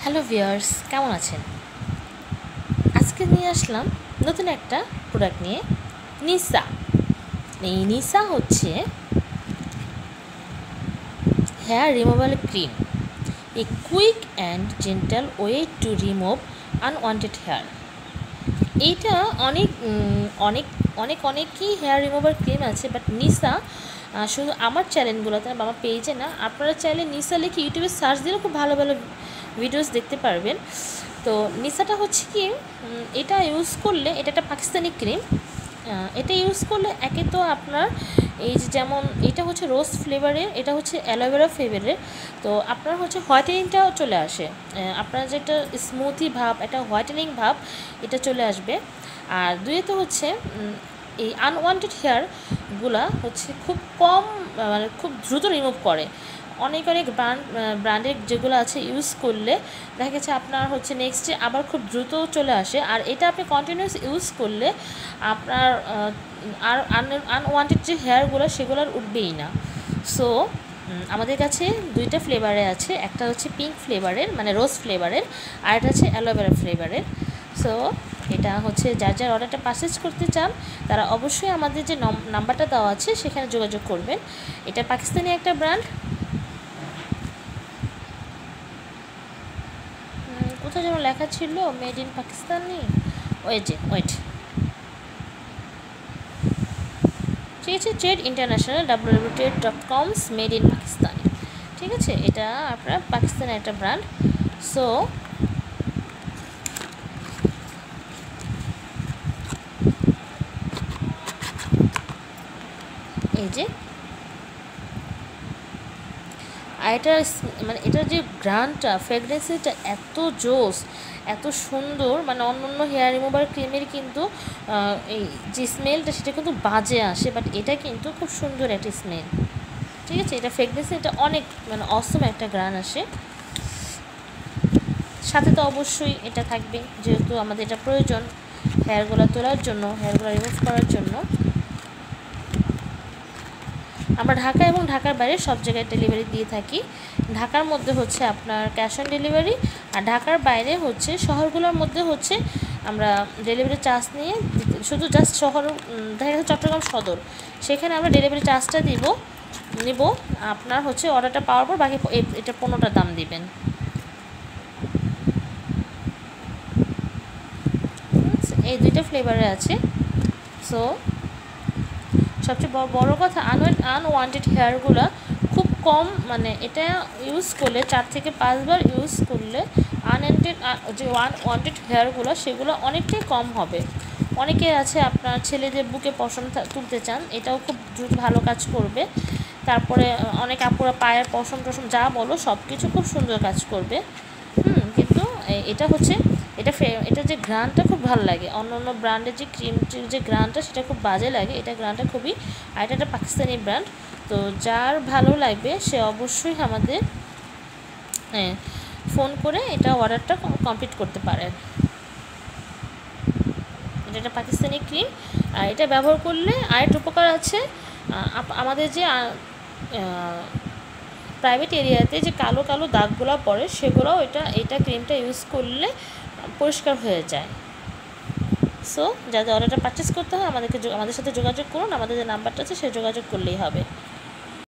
Hello viewers, কেমন আছেন? আজকে নিয়ে আসলাম নতুন একটা প্রোডাক্ট নিয়ে, নিসা। এই নিসা হচ্ছে hair removal cream, a quick and gentle way to remove unwanted hair. এইটা অনেক অনেকই হেয়ার রিমুভার ক্রিম আছে, বাট নিসা শুধু আমার চ্যানেলগুলোতে বা আমার পেজে না, আপনারা চাইলে নিসা লিখে ইউটিউবে সার্চ দিলে খুব ভালো ভালো ভিডিওস দেখতে পারবেন। তো নিসাটা হচ্ছে কি, এটা ইউজ করলে, এটা একটা পাকিস্তানি ক্রিম। এটা ইউজ করলে একে তো আপনার এই যে যেমন এটা হচ্ছে রোজ ফ্লেভারের, এটা হচ্ছে অ্যালোভেরা ফ্লেভারের, তো আপনার হচ্ছে হোয়াইটেনিংটাও চলে আসে। আপনার যেটা স্মুথি ভাব, একটা হোয়াইটেনিং ভাব এটা চলে আসবে। আর দুইয়ে তো হচ্ছে এই আনওয়ান্টেড হেয়ারগুলা হচ্ছে খুব কম, মানে খুব দ্রুত রিমুভ করে। অনেক ব্র্যান্ডের যেগুলো আছে ইউজ করলে দেখা গেছে আপনার হচ্ছে নেক্সটে আবার খুব দ্রুত চলে আসে। আর এটা আপনি কন্টিনিউয়াস ইউজ করলে আপনার আর আনওয়ান্টেড যে হেয়ারগুলো সেগুলো আর উঠবেই না। সো আমাদের কাছে দুইটা ফ্লেভারে আছে, একটা হচ্ছে পিঙ্ক ফ্লেভারের মানে রোজ ফ্লেভারের, আর এটা হচ্ছে অ্যালোভেরা ফ্লেভারের। সো এটা হচ্ছে যার যার অর্ডারটা পারচেজ করতে চান তারা অবশ্যই আমাদের যে নাম্বারটা দেওয়া আছে সেখানে যোগাযোগ করবেন। এটা পাকিস্তানি একটা ব্র্যান্ড। কোথাও যেন লেখা ছিল মেড ইন পাকিস্তানি, ওয়েট, ঠিক আছে, trade international www.trade.com made in Pakistani, ঠিক আছে। এটা আপনার পাকিস্তানের একটা ব্র্যান্ড। সো এই যে, আর এটা মানে এটার যে গ্রানটা, ফ্রেগরেন্সটা এত জোস, এত সুন্দর, মানে অন্য হেয়ার রিমুভার ক্রিমের কিন্তু এই যে স্মেলটা সেটা কিন্তু বাজে আসে, বাট এটা কিন্তু খুব সুন্দর একটা স্মেল, ঠিক আছে। এটা ফ্রেগরেন্স, এটা অনেক মানে অসম একটা গ্রান আসে। সাথে তো অবশ্যই এটা থাকবে, যেহেতু আমাদের এটা প্রয়োজন হেয়ারগুলো তোলার জন্য, হেয়ারগুলো রিমুভ করার জন্য। আমরা ঢাকা এবং ঢাকার বাইরে সব জায়গায় ডেলিভারি দিয়ে থাকি। ঢাকার মধ্যে হচ্ছে আপনার ক্যাশ অন ডেলিভারি, আর ঢাকার বাইরে হচ্ছে শহরগুলোর মধ্যে হচ্ছে আমরা ডেলিভারি চার্জ নিয়ে, শুধু জাস্ট শহর দেখা গেছে চট্টগ্রাম সদর, সেখানে আমরা ডেলিভারি চার্জটা নিব। আপনার হচ্ছে অর্ডারটা পাওয়ার পর বাকি এটা 15টা দাম দিবেন। এই দুইটা ফ্লেভারে আছে। সো সবচেয়ে বড় কথা, আনওয়ান্টেড হেয়ারগুলো খুব কম, মানে এটা ইউজ করলে 4 থেকে 5 বার ইউজ করলে যে আনওয়ান্টেড হেয়ারগুলো সেগুলো অনেকটাই কম হবে। অনেকে আছে আপনার ছেলেদের বুকে পশম তুলতে চান, এটাও খুব ভালো কাজ করবে। তারপরে অনেক আপুরা পায়ের পশম টশম যা বলো সব কিছু খুব সুন্দর কাজ করবে। কিন্তু এটা হচ্ছে এটা যে ঘ্রাণটা খুব ভালো লাগে, অন্য ব্র্যান্ডের যে ক্রিমটির যে ঘ্রাণটা সেটা খুব বাজে লাগে, এটা ঘ্রাণটা খুবই, আর এটা একটা পাকিস্তানি ব্র্যান্ড। তো যার ভালো লাগবে সে অবশ্যই আমাদের ফোন করে এটা অর্ডারটা কমপ্লিট করতে পারেন। এটা একটা পাকিস্তানি ক্রিম, আর এটা ব্যবহার করলে আরেকটা উপকার আছে। আমাদের যে প্রাইভেট এরিয়াতে যে কালো কালো দাগগুলো পড়ে সেগুলোও এটা ক্রিমটা ইউজ করলে পরিষ্কার হয়ে যায়। সো যাদের অর্ডারটা পারচেস করতে হয় আমাদের সাথে যোগাযোগ করুন, আমাদের যে নাম্বারটা আছে সে যোগাযোগ করলেই হবে।